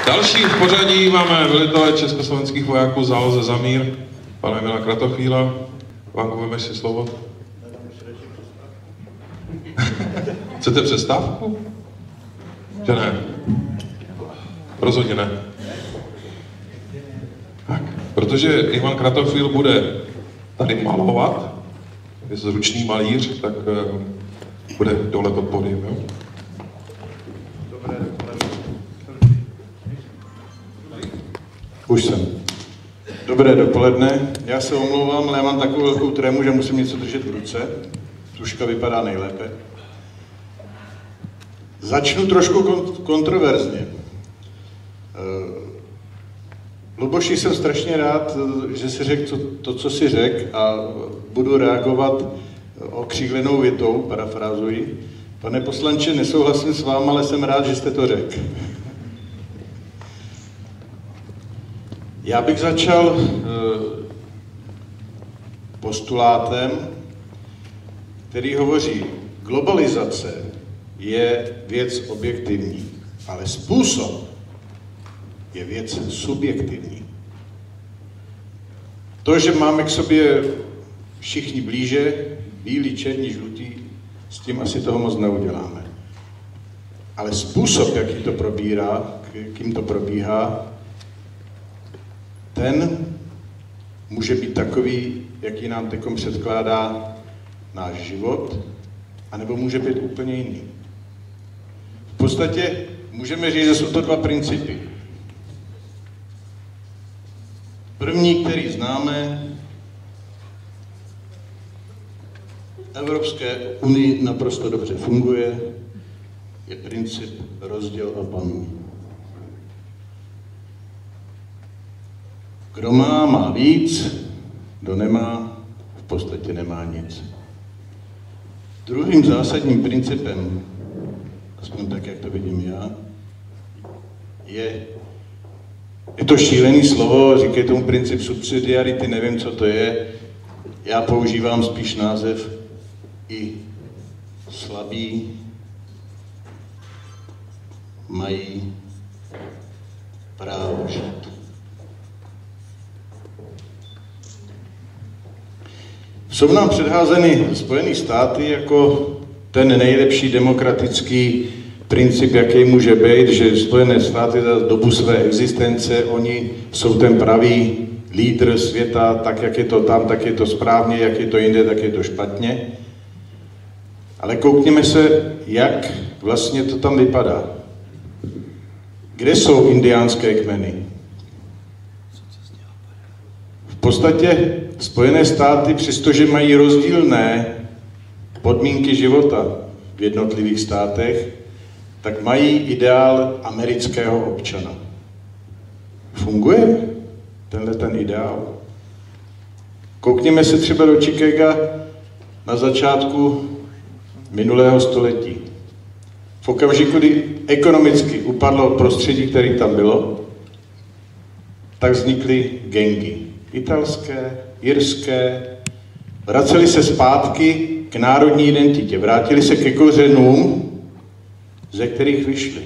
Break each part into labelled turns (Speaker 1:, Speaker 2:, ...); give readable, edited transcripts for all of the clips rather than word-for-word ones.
Speaker 1: Další v pořadí máme velitele československých vojáků v záloze Zamír, pana Emila Kratochvíla. Vánku, vemeš si slovo? Chcete přestávku? Že ne? Rozhodně ne. Tak, protože Ivan Kratochvíl bude tady malovat, je zručný malíř, tak bude dole pod pódiem, jo?
Speaker 2: Už jsem. Dobré dopoledne. Já se omlouvám, ale já mám takovou velkou trému, že musím něco držet v ruce. Tužka vypadá nejlépe. Začnu trošku kontroverzně. Luboši, jsem strašně rád, že si řekl to, co si řekl, a budu reagovat okřídlenou větou, parafrázuji. Pane poslanče, nesouhlasím s vámi, ale jsem rád, že jste to řekl. Já bych začal postulátem, který hovoří, globalizace je věc objektivní, ale způsob je věc subjektivní. To, že máme k sobě všichni blíže, bílí, černí, žlutí, s tím asi toho moc neuděláme. Ale způsob, jaký to probírá, kým to probíhá, ten může být takový, jaký nám teďkom předkládá náš život, anebo může být úplně jiný. V podstatě můžeme říct, že jsou to dva principy. První, který známe, Evropské unii naprosto dobře funguje, je princip rozděl a panuj. Kdo má víc, kdo nemá, v podstatě nemá nic. Druhým zásadním principem, aspoň tak, jak to vidím já, je to šílený slovo, říkají tomu princip subsidiarity, nevím, co to je, já používám spíš název i slabí mají právo žít. Jsou nám předházeny Spojené státy jako ten nejlepší demokratický princip, jaký může být, že Spojené státy za dobu své existence, oni jsou ten pravý lídr světa, tak jak je to tam, tak je to správně, jak je to jinde, tak je to špatně. Ale koukněme se, jak vlastně to tam vypadá. Kde jsou indiánské kmeny? V podstatě Spojené státy, přestože mají rozdílné podmínky života v jednotlivých státech, tak mají ideál amerického občana. Funguje ten ideál? Koukněme se třeba do Chicaga na začátku minulého století. V okamžiku, kdy ekonomicky upadlo prostředí, které tam bylo, tak vznikly gangy. Italské, irské, vraceli se zpátky k národní identitě, vrátili se ke kořenům, ze kterých vyšli.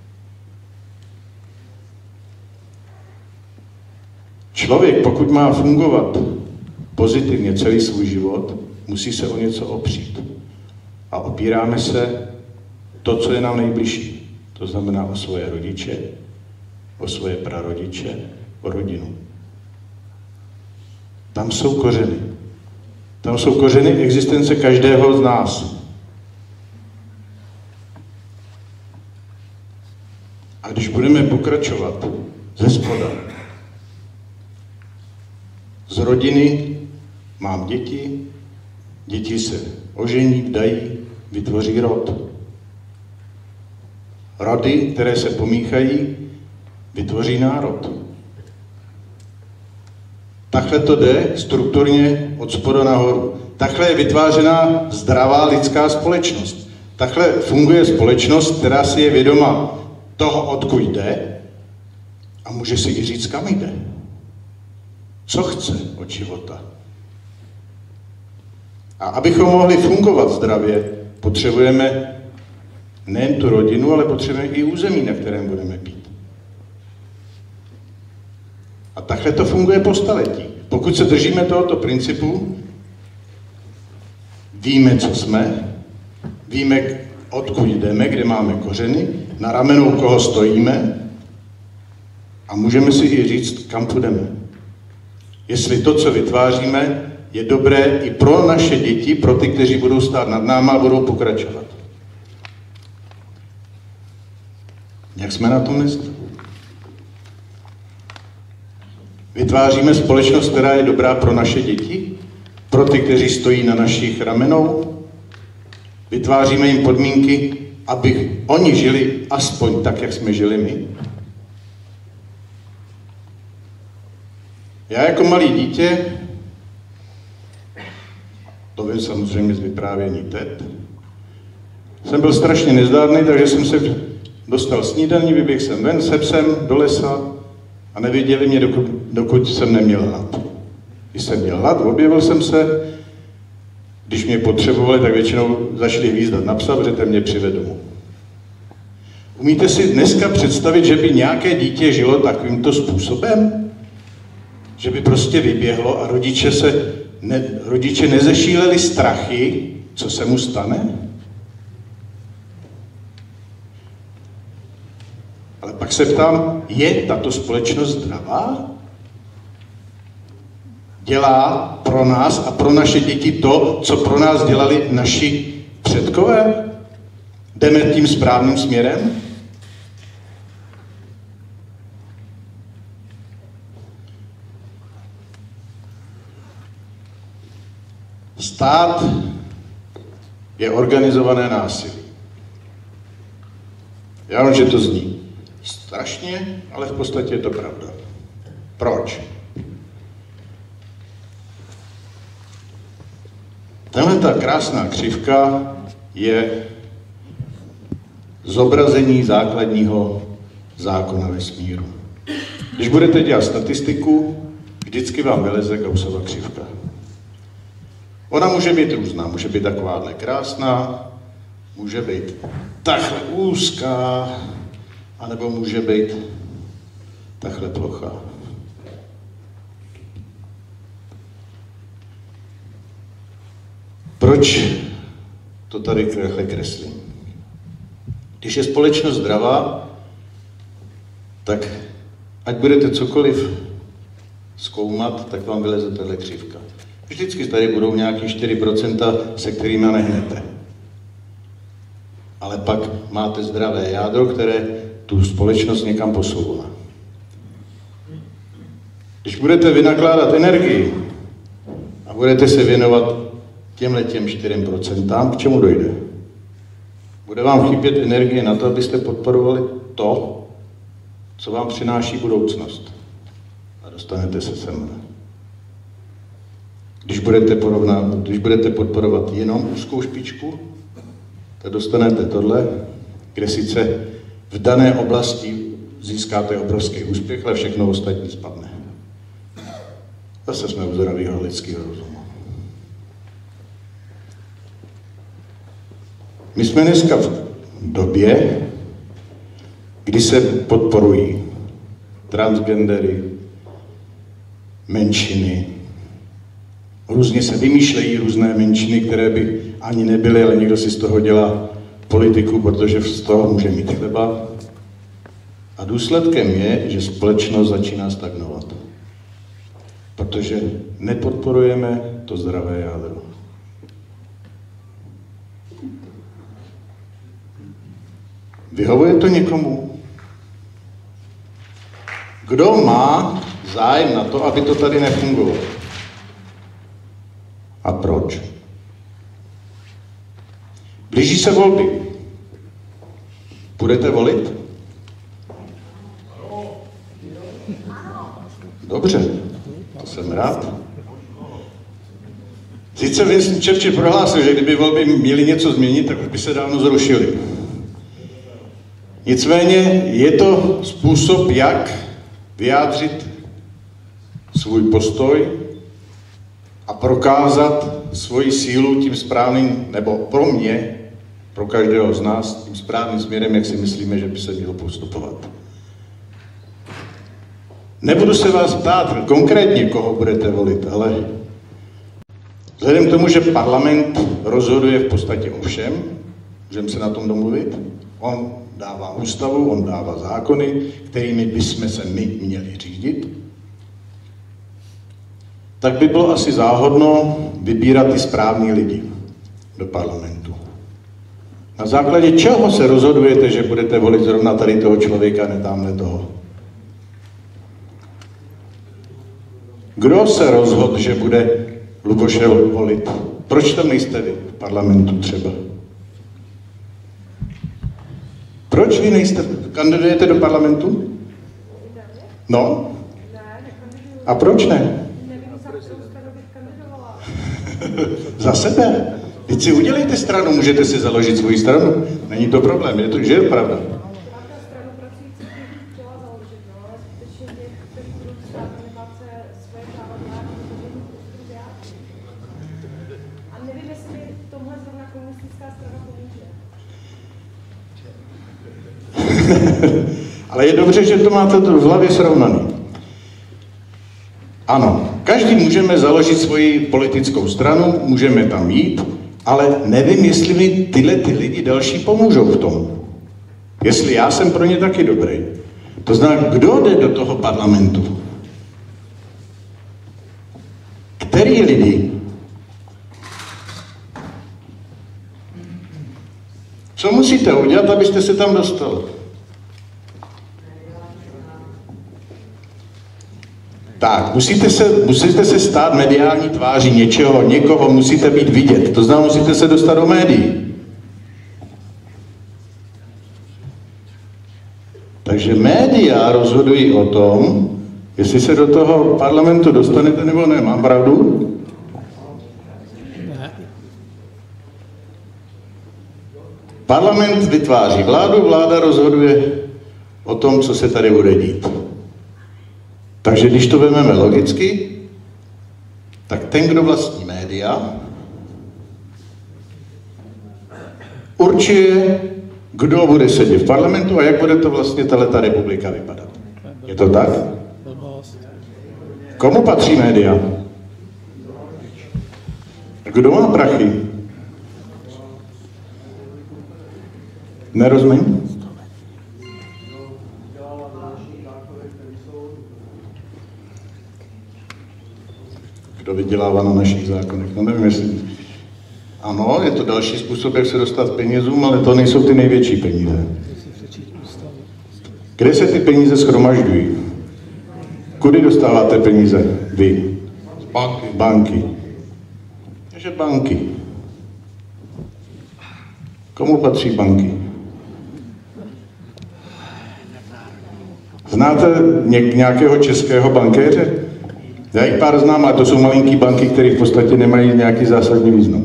Speaker 2: Člověk, pokud má fungovat pozitivně celý svůj život, musí se o něco opřít. A opíráme se to, co je nám nejbližší. To znamená o svoje rodiče, o svoje prarodiče, o rodinu. Tam jsou kořeny. Tam jsou kořeny existence každého z nás. A když budeme pokračovat ze spoda, z rodiny mám děti, děti se ožení, vdají, vytvoří rod. Rody, které se pomíchají, vytvoří národ. Takhle to jde strukturně od spoda nahoru. Takhle je vytvářená zdravá lidská společnost. Takhle funguje společnost, která si je vědoma toho, odkud jde, a může si i říct, kam jde. Co chce od života. A abychom mohli fungovat zdravě, potřebujeme nejen tu rodinu, ale potřebujeme i území, na kterém budeme být. A takhle to funguje po staletí. Pokud se držíme tohoto principu, víme, co jsme, víme, odkud jdeme, kde máme kořeny, na ramenou koho stojíme a můžeme si i říct, kam půjdeme. Jestli to, co vytváříme, je dobré i pro naše děti, pro ty, kteří budou stát nad náma a budou pokračovat. Jak jsme na tom dneska? Vytváříme společnost, která je dobrá pro naše děti, pro ty, kteří stojí na našich ramenou. Vytváříme jim podmínky, aby oni žili aspoň tak, jak jsme žili my. Já jako malý dítě, to vím samozřejmě z vyprávění tet, jsem byl strašně nezdárný, takže jsem se dostal snídaní, vyběhl jsem ven, se psem do lesa a neviděli mě, dokud jsem neměl hlad. Když jsem měl hlad, objevil jsem se, když mě potřebovali, tak většinou začali hvízdat na psa, protože ten mě přived domů. Umíte si dneska představit, že by nějaké dítě žilo takovýmto způsobem? Že by prostě vyběhlo a rodiče nezešíleli strachy, co se mu stane? Ale pak se ptám, je tato společnost zdravá? Dělá pro nás a pro naše děti to, co pro nás dělali naši předkové? Jdeme tím správným směrem? Stát je organizované násilí. Já vím, že to zní strašně, ale v podstatě je to pravda. Proč? Tahle ta krásná křivka je zobrazení základního zákona vesmíru. Když budete dělat statistiku, vždycky vám vyleze Gaussova křivka. Ona může být různá, může být takováhle krásná, může být takhle úzká, anebo může být takhle plochá. Proč to tady kreslím? Když je společnost zdravá, tak ať budete cokoliv zkoumat, tak vám vyleze tahle křivka. Vždycky tady budou nějaký 4%, se kterými nehnete. Ale pak máte zdravé jádro, které tu společnost někam posouvá. Když budete vynakládat energii a budete se věnovat těmhletěm 4%, k čemu dojde? Bude vám chybět energie na to, abyste podporovali to, co vám přináší budoucnost. A dostanete se sem. Když budete podporovat jenom úzkou špičku, tak dostanete tohle, kde sice v dané oblasti získáte obrovský úspěch, ale všechno ostatní spadne. Zase jsme u zdravého lidského rozumu. My jsme dneska v době, kdy se podporují transgendery, menšiny, různě se vymýšlejí různé menšiny, které by ani nebyly, ale někdo si z toho dělá politiku, protože z toho může mít chleba. A důsledkem je, že společnost začíná stagnovat. Protože nepodporujeme to zdravé jádro. Vyhovuje to někomu? Kdo má zájem na to, aby to tady nefungovalo? A proč? Blíží se volby. Budete volit? Dobře, to jsem rád. Sice Winston Churchill prohlásil, že kdyby volby měly něco změnit, tak už by se dávno zrušily. Nicméně je to způsob, jak vyjádřit svůj postoj a prokázat svoji sílu tím správným, nebo pro mě, pro každého z nás, tím správným směrem, jak si myslíme, že by se mělo postupovat. Nebudu se vás ptát konkrétně, koho budete volit, ale vzhledem k tomu, že parlament rozhoduje v podstatě o všem, můžeme se na tom domluvit, on dává ústavu, on dává zákony, kterými bychom se my měli řídit, tak by bylo asi záhodno vybírat ty správný lidi do parlamentu. Na základě čeho se rozhodujete, že budete volit zrovna tady toho člověka, ne tamhle toho? Kdo se rozhodl, že bude Luboše volit? Proč tam nejste vy v parlamentu třeba? Proč vy nejste? Kandidujete do parlamentu? No? A proč ne? Za sebe? Teď si udělejte stranu, můžete si založit svoji stranu. Není to problém, je to, že je pravda. Ale je dobře, že to máte v hlavě srovnaný. Ano, každý můžeme založit svoji politickou stranu, můžeme tam jít, ale nevím, jestli mi tyhle ty lidi další pomůžou v tom. Jestli já jsem pro ně taky dobrý. To znamená, kdo jde do toho parlamentu? Který lidi? Co musíte udělat, abyste se tam dostali? Tak, musíte se stát mediální tváří něčeho, někoho, musíte být vidět. To znamená, musíte se dostat do médií. Takže média rozhodují o tom, jestli se do toho parlamentu dostanete nebo ne. Mám pravdu? Parlament vytváří vládu, vláda rozhoduje o tom, co se tady bude dít. Takže když to vezmeme logicky, tak ten, kdo vlastní média, určuje, kdo bude sedět v parlamentu a jak bude to vlastně tato republika vypadat. Je to tak? Komu patří média? Kdo má prachy? Nerozumím? Kdo vydělává na našich zákonech? No nevím, jestli... Ano, je to další způsob, jak se dostat k penězům, ale to nejsou ty největší peníze. Kde se ty peníze shromažďují? Kudy dostáváte peníze? Vy?
Speaker 1: Z banky.
Speaker 2: Banky. Takže banky. Komu patří banky? Znáte nějakého českého bankéře? Já jich pár znám, ale to jsou malinký banky, které v podstatě nemají nějaký zásadní význam.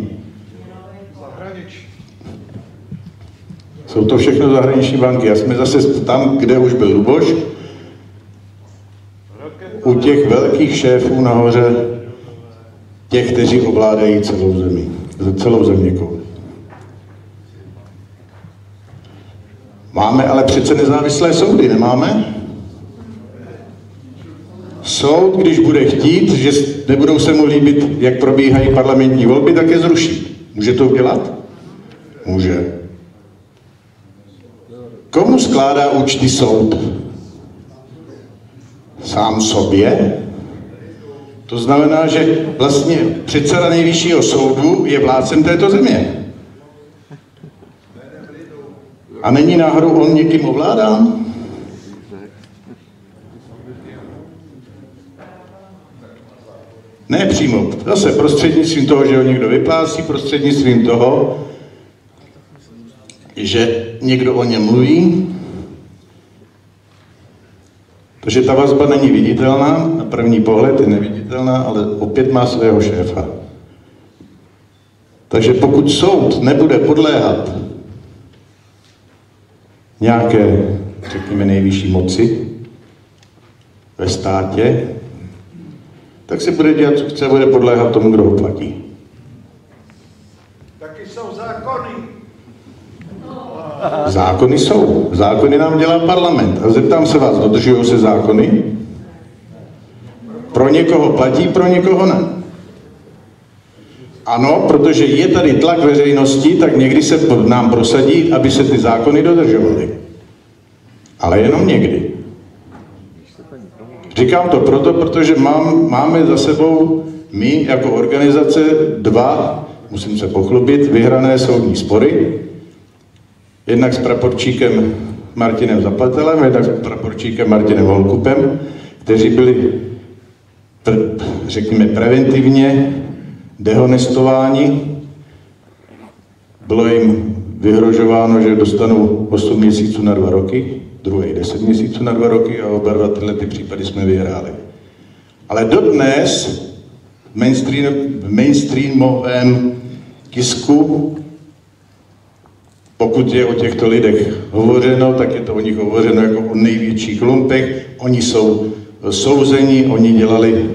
Speaker 2: Jsou to všechno zahraniční banky. A jsme zase tam, kde už byl Luboš, u těch velkých šéfů nahoře, těch, kteří ovládají celou zemi, celou zeměkouli. Máme ale přece nezávislé soudy, nemáme? Soud, když bude chtít, že nebudou se mu líbit, jak probíhají parlamentní volby, tak je zruší. Může to udělat? Může. Komu skládá účty soud? Sám sobě? To znamená, že vlastně předseda nejvyššího soudu je vládcem této země. A není náhodou on někým ovládán? Ne přímo. Zase prostřednictvím toho, že ho někdo vyplácí, prostřednictvím toho, že někdo o něm mluví. Takže ta vazba není viditelná, na první pohled je neviditelná, ale opět má svého šéfa. Takže pokud soud nebude podléhat nějaké, řekněme, nejvyšší moci ve státě, tak si bude dělat, co chce, bude podléhat tomu, kdo ho platí.
Speaker 3: Taky jsou zákony.
Speaker 2: Zákony jsou. Zákony nám dělá parlament. A zeptám se vás, dodržují se zákony? Pro někoho platí, pro někoho ne. Ano, protože je tady tlak veřejnosti, tak někdy se nám prosadí, aby se ty zákony dodržovaly. Ale jenom někdy. Říkám to proto, protože máme za sebou my jako organizace 2, musím se pochlubit, vyhrané soudní spory. Jednak s praporčíkem Martinem Zapletelem, jednak s praporčíkem Martinem Holkupem, kteří byli, řekněme, preventivně dehonestováni. Bylo jim vyhrožováno, že dostanou 8 měsíců na 2 roky, druhý 10 měsíců na 2 roky a oba dva tyhle ty případy jsme vyhráli. Ale dodnes v mainstreamovém tisku, pokud je o těchto lidech hovořeno, tak je to o nich hovořeno jako o největších lumpech. Oni jsou souzeni, oni dělali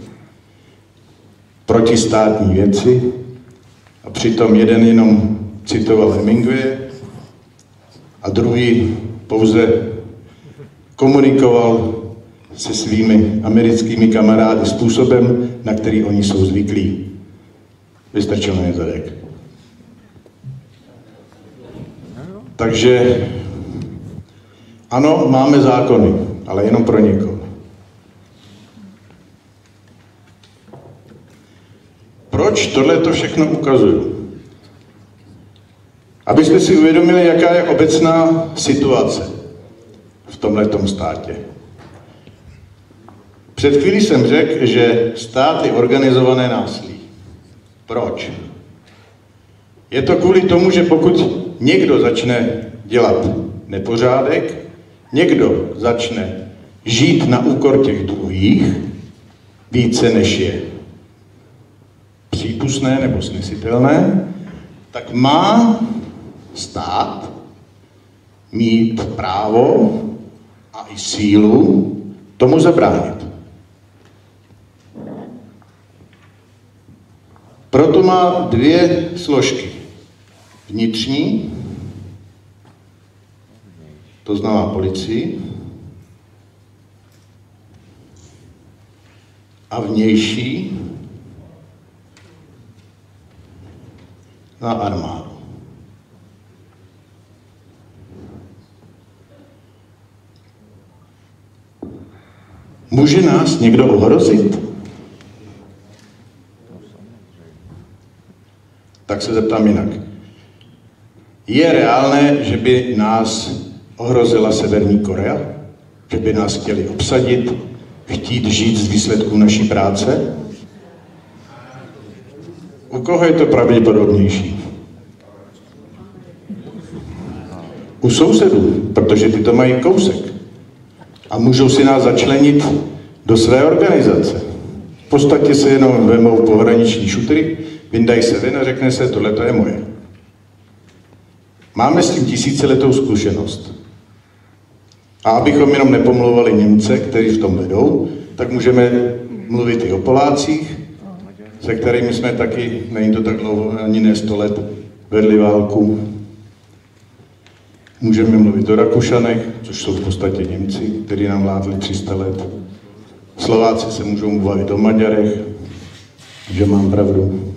Speaker 2: protistátní věci a přitom jeden jenom citoval Hemingwaye a druhý pouze komunikoval se svými americkými kamarády způsobem, na který oni jsou zvyklí. Vystrčil na ně zadek. Takže ano, máme zákony, ale jenom pro někoho. Proč tohleto všechno ukazuju? Abyste si uvědomili, jaká je obecná situace v tomhletom státě. Před chvílí jsem řekl, že stát je organizované násilí. Proč? Je to kvůli tomu, že pokud někdo začne dělat nepořádek, někdo začne žít na úkor těch druhých více než je přípustné nebo snesitelné, tak má stát mít právo a i sílu tomu zabránit. Proto má 2 složky. Vnitřní, to znamená policii, a vnější na armádu. Může nás někdo ohrozit? Tak se zeptám jinak. Je reálné, že by nás ohrozila Severní Korea? Že by nás chtěli obsadit, chtít žít z výsledků naší práce? U koho je to pravděpodobnější? U sousedů, protože ty to mají kousek. A můžou si nás začlenit do své organizace. V podstatě se jenom vemou pohraniční šutry, vyndají se ven a řekne se, tohle to je moje. Máme s tím tisíciletou zkušenost. A abychom jenom nepomlouvali Němce, kteří v tom vedou, tak můžeme mluvit i o Polácích, se kterými jsme taky, není to tak dlouho, ani ne 100 let, vedli válku. Můžeme mluvit o Rakušanech, což jsou v podstatě Němci, kteří nám vládli 300 let. Slováci se můžou bavit o Maďarech, že mám pravdu.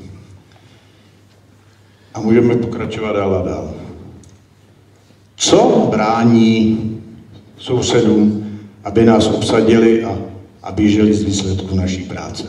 Speaker 2: A můžeme pokračovat dál a dál. Co brání sousedům, aby nás obsadili a aby žili z výsledku naší práce?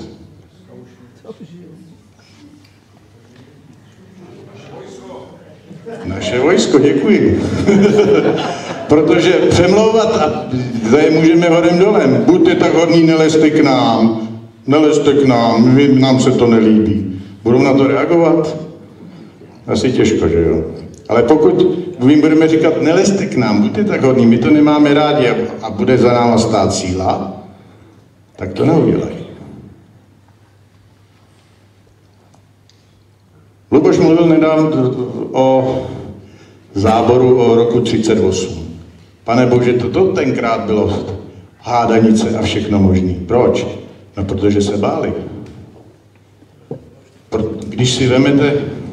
Speaker 2: Naše vojsko, děkuji. Protože přemlouvat a tady můžeme horem dolem. Buďte tak hodní, nelezte k nám. Nelezte k nám, nám se to nelíbí. Budou na to reagovat? Asi těžko, že jo? Ale pokud jim budeme říkat, nelezte k nám, buďte tak hodní, my to nemáme rádi a bude za náma stát síla, tak to neudělají. Luboš mluvil nedávno o záboru o roku 1938. Pane Bože, to tenkrát bylo hádanice a všechno možný. Proč? No, protože se báli. Když si vemete,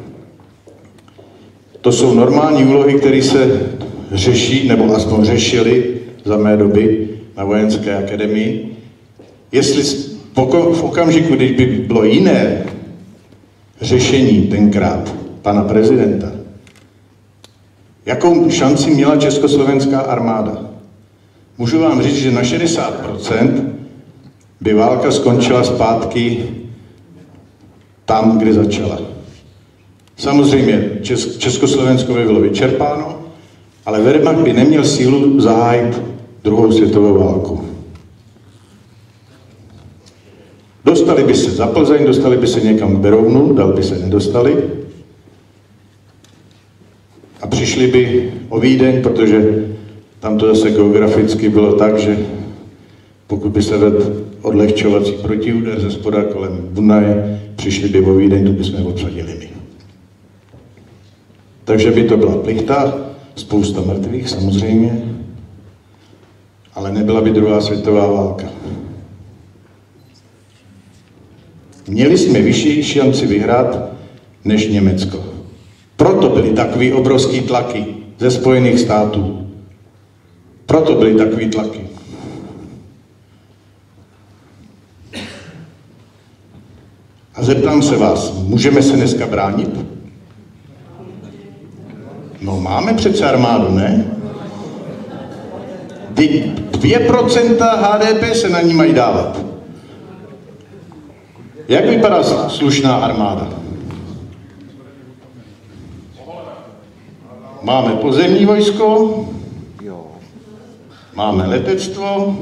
Speaker 2: to jsou normální úlohy, které se řeší, nebo aspoň řešily za mé doby na vojenské akademii. Jestli v okamžiku, když by bylo jiné řešení tenkrát pana prezidenta, jakou šanci měla československá armáda? Můžu vám říct, že na 60% by válka skončila zpátky tam, kde začala. Samozřejmě Československo by bylo vyčerpáno, ale Wehrmacht by neměl sílu zahájit druhou světovou válku. Dostali by se za Plzeň, dostali by se někam k Berounu, dal by se nedostali a přišli by o Vídeň, protože tam to zase geograficky bylo tak, že pokud by se vedl odlehčovací protiúder ze spoda kolem Dunaje, přišli by o Vídeň, to bychom obsadili my. Takže by to byla plichta, spousta mrtvých samozřejmě, ale nebyla by druhá světová válka. Měli jsme vyšší šanci vyhrát než Německo. Proto byly takový obrovský tlaky ze Spojených států. Proto byly takový tlaky. A zeptám se vás, můžeme se dneska bránit? No máme přece armádu, ne? 2% HDP se na ní mají dávat. Jak vypadá slušná armáda? Máme pozemní vojsko, máme letectvo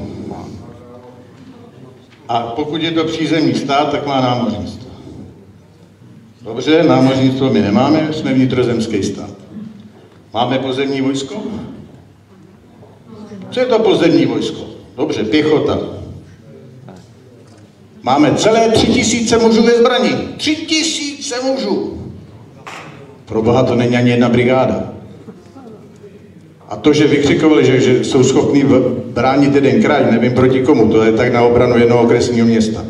Speaker 2: a pokud je to přízemní stát, tak má námořnictvo. Dobře, námořnictvo my nemáme, jsme vnitrozemský stát. Máme pozemní vojsko? Co je to pozemní vojsko? Dobře, pěchota. Máme celé 3000 mužů ve zbraní. 3000 mužů. Pro boha to není ani jedna brigáda. A to, že vykřikovali, že jsou schopní bránit jeden kraj, nevím proti komu, to je tak na obranu jednoho okresního města.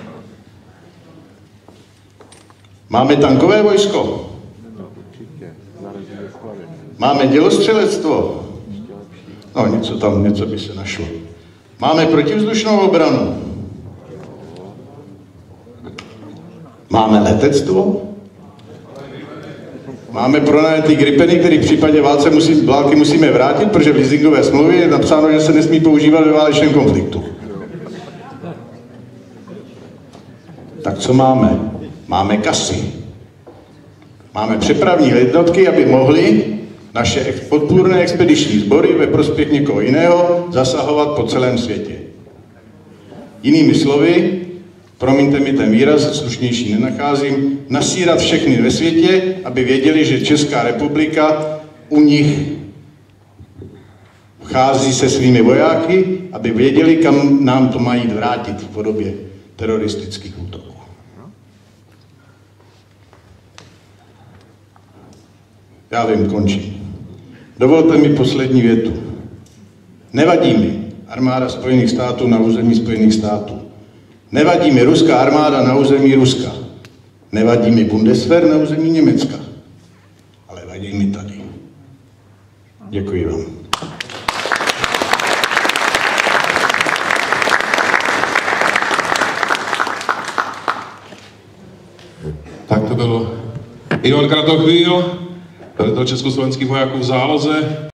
Speaker 2: Máme tankové vojsko. Máme dělostřelectvo. No, něco by se našlo. Máme protivzdušnou obranu. Máme letectvo. Máme pronajatý gripeny, který v případě války musíme vrátit, protože v leasingové smlouvě je napsáno, že se nesmí používat ve válečném konfliktu. Tak co máme? Máme kasy. Máme přepravní jednotky, aby mohly naše podpůrné expediční sbory ve prospěch někoho jiného zasahovat po celém světě. Jinými slovy, promiňte mi ten výraz, slušnější nenacházím, nasírat všechny ve světě, aby věděli, že Česká republika u nich vchází se svými vojáky, aby věděli, kam nám to mají vrátit v podobě teroristických útoků. Já vím, končím. Dovolte mi poslední větu. Nevadí mi armáda Spojených států na území Spojených států. Nevadí mi ruská armáda na území Ruska. Nevadí mi Bundeswehr na území Německa. Ale vadí mi tady. Děkuji vám.
Speaker 1: Tak to byl Ivan Kratochvíl, velitel československých vojáků v záloze.